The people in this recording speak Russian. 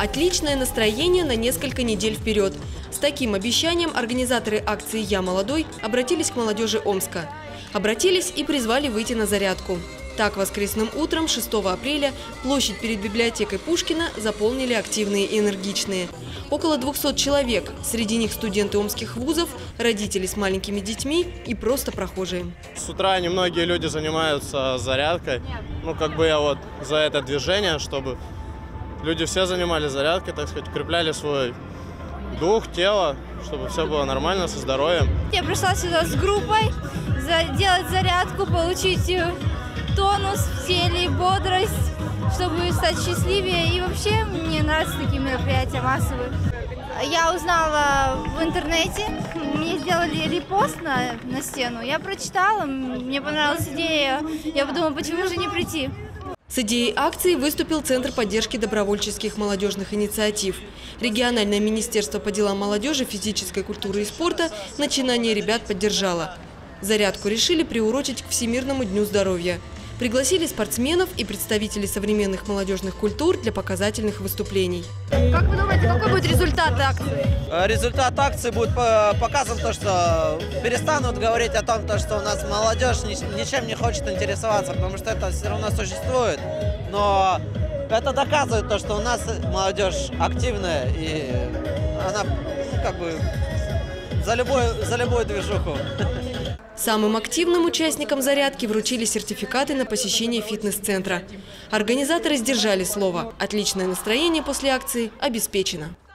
Отличное настроение на несколько недель вперед. С таким обещанием организаторы акции «Я молодой» обратились к молодежи Омска. Обратились и призвали выйти на зарядку. Так, воскресным утром 6 апреля площадь перед библиотекой Пушкина заполнили активные и энергичные. Около 200 человек, среди них студенты омских вузов, родители с маленькими детьми и просто прохожие. С утра немногие люди занимаются зарядкой. Я вот за это движение, чтобы люди все занимались зарядкой, так сказать, укрепляли свой дух, тело, чтобы все было нормально, со здоровьем. Я пришла сюда с группой делать зарядку, получить тонус в теле, бодрость, чтобы стать счастливее. И вообще мне нравятся такие мероприятия массовые. Я узнала в интернете, мне сделали репост на стену, я прочитала, мне понравилась идея, я подумала, почему же не прийти. С идеей акции выступил Центр поддержки добровольческих молодежных инициатив. Региональное министерство по делам молодежи, физической культуры и спорта начинание ребят поддержало. Зарядку решили приурочить к Всемирному дню здоровья. Пригласили спортсменов и представителей современных молодежных культур для показательных выступлений. Как вы думаете, какой будет результат акции? Результат акции будет показан то, что перестанут говорить о том, что у нас молодежь ничем не хочет интересоваться, потому что это все равно существует. Но это доказывает то, что у нас молодежь активная и она за любую движуху. Самым активным участникам зарядки вручили сертификаты на посещение фитнес-центра. Организаторы сдержали слово. Отличное настроение после акции обеспечено.